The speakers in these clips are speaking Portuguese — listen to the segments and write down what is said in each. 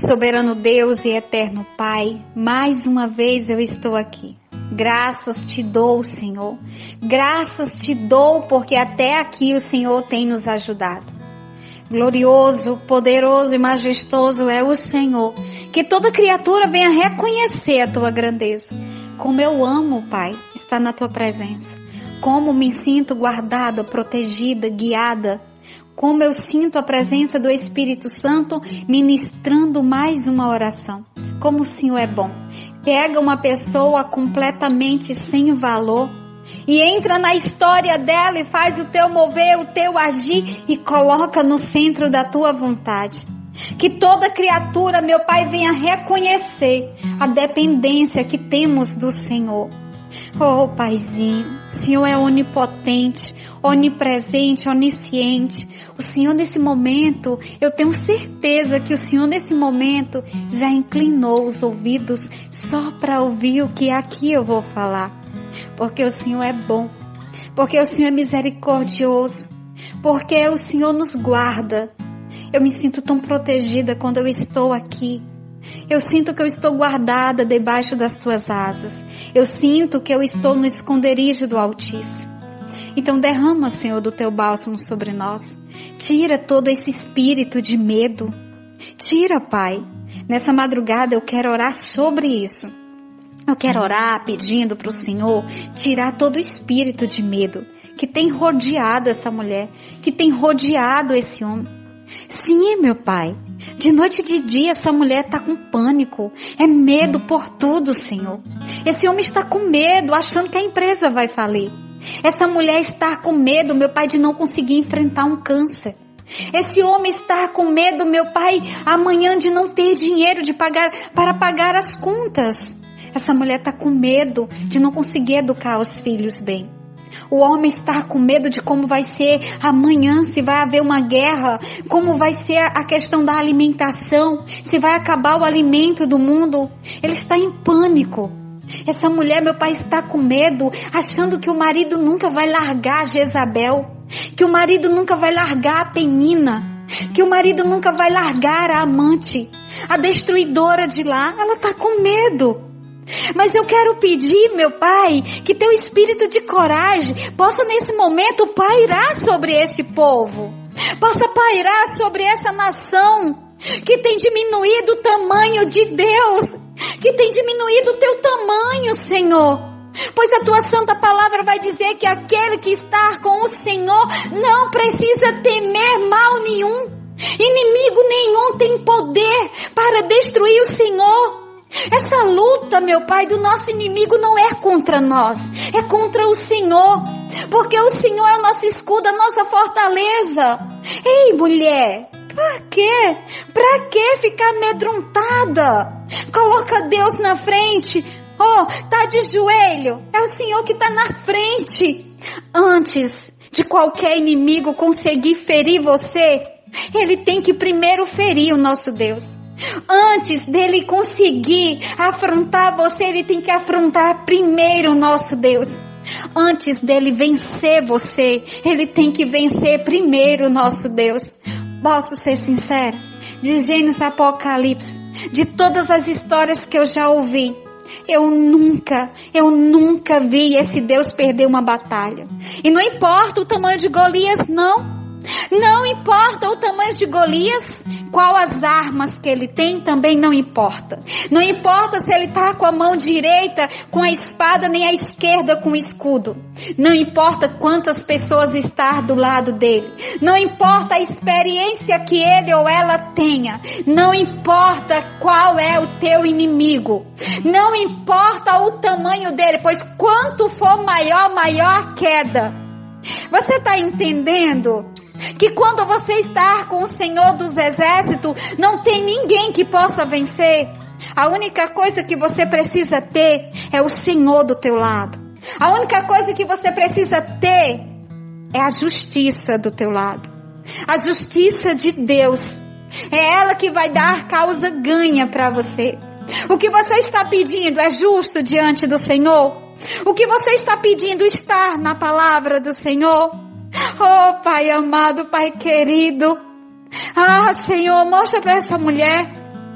Soberano Deus e eterno Pai, mais uma vez eu estou aqui. Graças te dou, Senhor. Graças te dou porque até aqui o Senhor tem nos ajudado. Glorioso, poderoso e majestoso é o Senhor. Que toda criatura venha reconhecer a tua grandeza. Como eu amo, Pai, estar na tua presença. Como me sinto guardada, protegida, guiada. Como eu sinto a presença do Espírito Santo ministrando mais uma oração. Como o Senhor é bom. Pega uma pessoa completamente sem valor e entra na história dela e faz o teu mover, o teu agir e coloca no centro da tua vontade. Que toda criatura, meu Pai, venha reconhecer a dependência que temos do Senhor. Oh, Paizinho, o Senhor é onipotente, onipresente, onisciente. O Senhor nesse momento, eu tenho certeza que o Senhor nesse momento já inclinou os ouvidos só para ouvir o que aqui eu vou falar. Porque o Senhor é bom, porque o Senhor é misericordioso, porque o Senhor nos guarda. Eu me sinto tão protegida quando eu estou aqui. Eu sinto que eu estou guardada debaixo das tuas asas. Eu sinto que eu estou no esconderijo do Altíssimo. Então derrama, Senhor, do teu bálsamo sobre nós. Tira todo esse espírito de medo. Tira, Pai. Nessa madrugada eu quero orar sobre isso. Eu quero orar pedindo para o Senhor tirar todo o espírito de medo que tem rodeado essa mulher, que tem rodeado esse homem. Sim, meu Pai. De noite e de dia essa mulher está com pânico. É medo por tudo, Senhor. Esse homem está com medo, achando que a empresa vai falir. Essa mulher está com medo, meu Pai, de não conseguir enfrentar um câncer. Esse homem está com medo, meu Pai, amanhã de não ter dinheiro para pagar as contas. Essa mulher está com medo de não conseguir educar os filhos bem. O homem está com medo de como vai ser amanhã, se vai haver uma guerra, como vai ser a questão da alimentação, se vai acabar o alimento do mundo. Ele está em pânico. Essa mulher, meu Pai, está com medo, achando que o marido nunca vai largar Jezabel, que o marido nunca vai largar a Penina, que o marido nunca vai largar a amante, a destruidora de lá. Ela está com medo. Mas eu quero pedir, meu Pai, que teu espírito de coragem possa nesse momento pairar sobre este povo, possa pairar sobre essa nação que tem diminuído o tamanho de Deus, que tem diminuído o teu tamanho, Senhor. Pois a tua santa palavra vai dizer que aquele que está com o Senhor não precisa temer mal nenhum. Inimigo nenhum tem poder para destruir o Senhor. Essa luta, meu Pai, do nosso inimigo não é contra nós, é contra o Senhor, porque o Senhor é o nosso escudo, a nossa fortaleza. Ei, mulher, pra quê? Pra que ficar amedrontada? Coloca Deus na frente. Oh, tá de joelho, é o Senhor que tá na frente. Antes de qualquer inimigo conseguir ferir você, ele tem que primeiro ferir o nosso Deus. Antes dele conseguir afrontar você, ele tem que afrontar primeiro o nosso Deus. Antes dele vencer você, ele tem que vencer primeiro o nosso Deus. Posso ser sincera? De Gênesis a Apocalipse, de todas as histórias que eu já ouvi, eu nunca vi esse Deus perder uma batalha. E não importa o tamanho de Golias, não. Não importa o tamanho de Golias, qual as armas que ele tem, também não importa. Não importa se ele está com a mão direita com a espada, nem a esquerda com o escudo. Não importa quantas pessoas estão do lado dele. Não importa a experiência que ele ou ela tenha. Não importa qual é o teu inimigo. Não importa o tamanho dele, pois quanto for maior, maior a queda. Você está entendendo? Que quando você está com o Senhor dos Exércitos, não tem ninguém que possa vencer. A única coisa que você precisa ter é o Senhor do teu lado. A única coisa que você precisa ter é a justiça do teu lado. A justiça de Deus. É ela que vai dar causa ganha para você. O que você está pedindo é justo diante do Senhor? O que você está pedindo está na palavra do Senhor? Oh, Pai amado, Pai querido. Ah, Senhor, mostra para essa mulher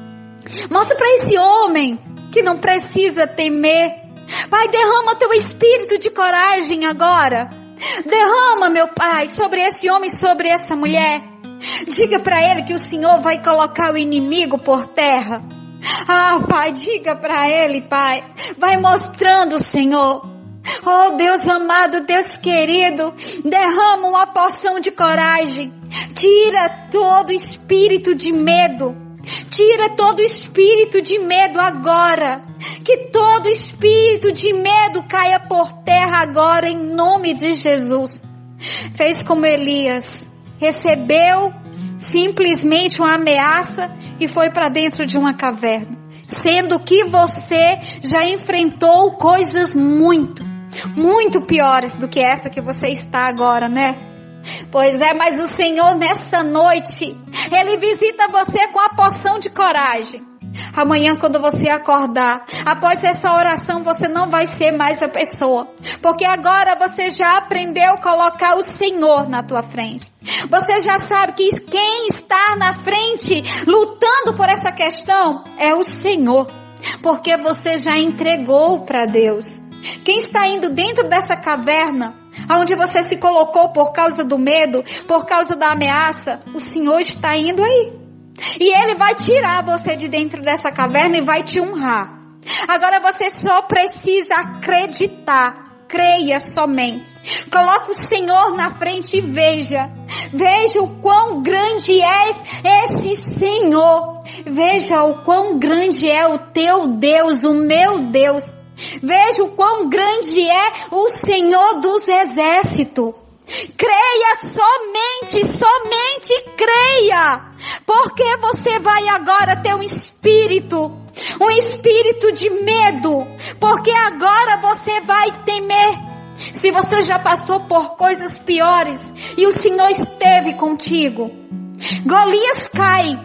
Mostra para esse homem que não precisa temer. Pai, derrama teu espírito de coragem agora. Derrama, meu Pai, sobre esse homem, sobre essa mulher. Diga para ele que o Senhor vai colocar o inimigo por terra. Pai, diga para ele, Pai. Vai mostrando, Senhor. Oh, Deus amado, Deus querido, derrama uma porção de coragem. Tira todo espírito de medo. Tira todo espírito de medo agora. Que todo espírito de medo caia por terra agora, em nome de Jesus. Fez como Elias. Recebeu simplesmente uma ameaça e foi para dentro de uma caverna. Sendo que você já enfrentou coisas muito piores do que essa que você está agora, né? Pois é, mas o Senhor nessa noite, Ele visita você com a porção de coragem. Amanhã quando você acordar, após essa oração, você não vai ser mais a pessoa. Porque agora você já aprendeu a colocar o Senhor na tua frente. Você já sabe que quem está na frente, lutando por essa questão, é o Senhor. Porque você já entregou para Deus. Quem está indo dentro dessa caverna, onde você se colocou por causa do medo, por causa da ameaça, o Senhor está indo aí. E Ele vai tirar você de dentro dessa caverna e vai te honrar. Agora você só precisa acreditar. Creia somente. Coloca o Senhor na frente e veja. Veja o quão grande é esse Senhor. Veja o quão grande é o teu Deus, o meu Deus. Veja o quão grande é o Senhor dos exércitos. Creia somente creia. Porque você vai agora ter um espírito de medo. Porque agora você vai temer. Se você já passou por coisas piores e o Senhor esteve contigo. Golias cai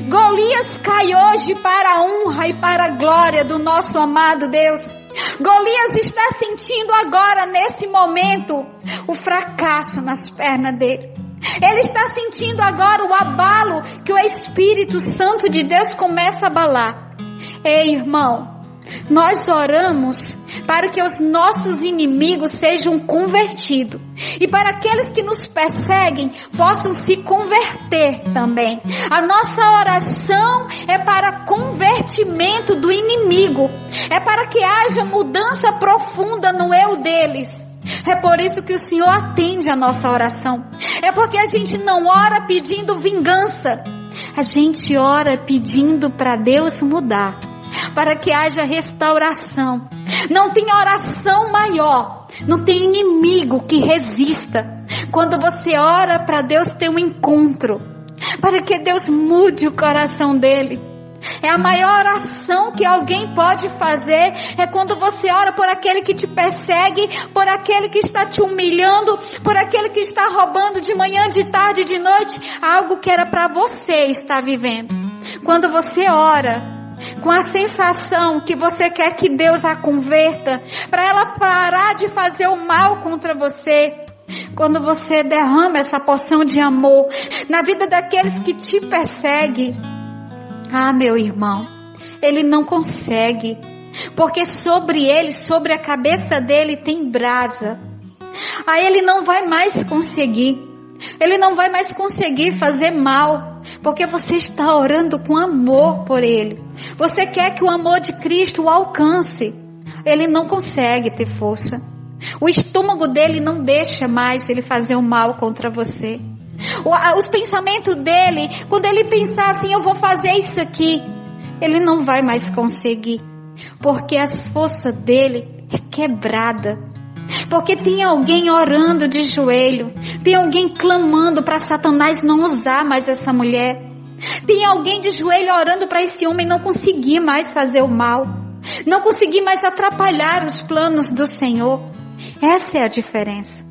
hoje para a honra e para a glória do nosso amado Deus. Golias está sentindo agora, nesse momento, o fracasso nas pernas dele. Ele está sentindo agora o abalo que o Espírito Santo de Deus começa a abalar. Ei, irmão, nós oramos para que os nossos inimigos sejam convertidos. E para aqueles que nos perseguem, possam se converter também. A nossa oração é para convertimento do inimigo. É para que haja mudança profunda no eu deles. É por isso que o Senhor atende a nossa oração. É porque a gente não ora pedindo vingança. A gente ora pedindo para Deus mudar. Para que haja restauração. Não tem oração maior. Não tem inimigo que resista. Quando você ora para Deus ter um encontro. Para que Deus mude o coração dele. É a maior oração que alguém pode fazer. É quando você ora por aquele que te persegue. Por aquele que está te humilhando. Por aquele que está roubando de manhã, de tarde, de noite. Algo que era para você estar vivendo. Quando você ora com a sensação que você quer que Deus a converta, para ela parar de fazer o mal contra você. Quando você derrama essa porção de amor na vida daqueles que te perseguem. Meu irmão, ele não consegue, porque sobre ele, sobre a cabeça dele tem brasa. Ele não vai mais conseguir. Ele não vai mais conseguir fazer mal, porque você está orando com amor por ele. Você quer que o amor de Cristo o alcance. Ele não consegue ter força. O estômago dele não deixa mais ele fazer o mal contra você. Os pensamentos dele, quando ele pensar assim, eu vou fazer isso aqui, ele não vai mais conseguir, porque a força dele é quebrada. Porque tem alguém orando de joelho. Tem alguém clamando para Satanás não usar mais essa mulher. Tem alguém de joelho orando para esse homem não conseguir mais fazer o mal. Não conseguir mais atrapalhar os planos do Senhor. Essa é a diferença.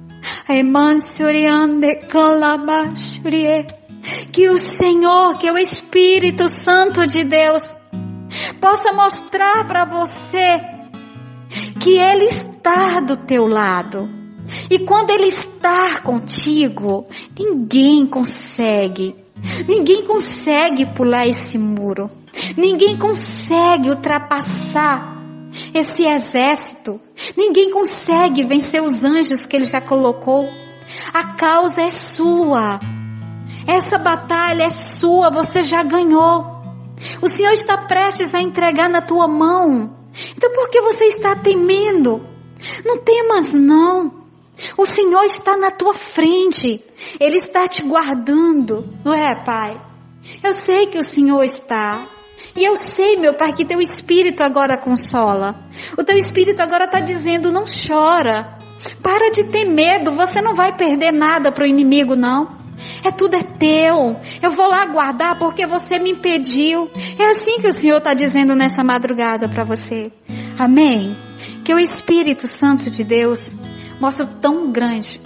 Que o Senhor, que o Espírito Santo de Deus possa mostrar para você que Ele está do teu lado. E quando Ele está contigo, ninguém consegue Ninguém consegue pular esse muro. Ninguém consegue ultrapassar esse exército. Ninguém consegue vencer os anjos que Ele já colocou. A causa é sua. Essa batalha é sua, você já ganhou. O Senhor está prestes a entregar na tua mão. Então por que você está temendo? Não temas não. O Senhor está na tua frente. Ele está te guardando. Não é, Pai? Eu sei que o Senhor está. E eu sei, meu Pai, que teu Espírito agora consola. O teu Espírito agora está dizendo, não chora. Para de ter medo, você não vai perder nada para o inimigo, não. Tudo é teu. Eu vou lá guardar porque você me impediu. É assim que o Senhor está dizendo nessa madrugada para você. Amém? Que o Espírito Santo de Deus mostra tão grande.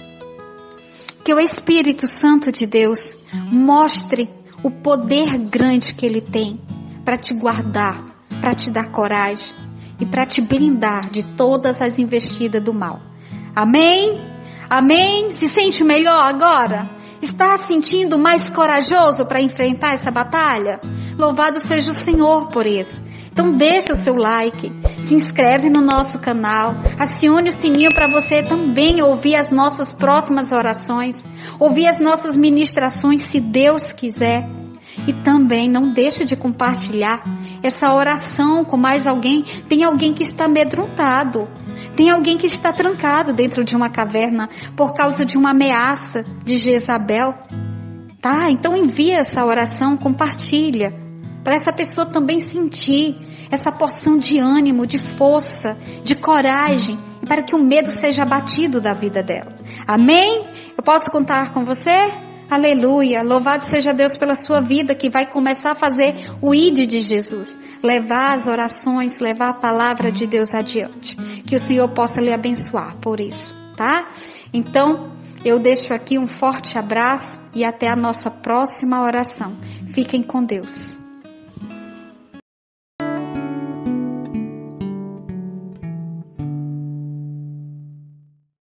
Que o Espírito Santo de Deus mostre o poder grande que Ele tem para te guardar, para te dar coragem e para te blindar de todas as investidas do mal. Amém? Amém? Se sente melhor agora? Está sentindo mais corajoso para enfrentar essa batalha? Louvado seja o Senhor por isso. Então deixa o seu like, se inscreve no nosso canal, acione o sininho para você também ouvir as nossas próximas orações, ouvir as nossas ministrações se Deus quiser. E também não deixe de compartilhar essa oração com mais alguém. Tem alguém que está amedrontado. Tem alguém que está trancado dentro de uma caverna por causa de uma ameaça de Jezabel. Tá? Então envia essa oração, compartilha. Para essa pessoa também sentir essa porção de ânimo, de força, de coragem. E para que o medo seja abatido da vida dela. Amém? Eu posso contar com você? Aleluia, louvado seja Deus pela sua vida que vai começar a fazer o ID de Jesus. Levar as orações, levar a palavra de Deus adiante. Que o Senhor possa lhe abençoar por isso, tá? Então, eu deixo aqui um forte abraço e até a nossa próxima oração. Fiquem com Deus.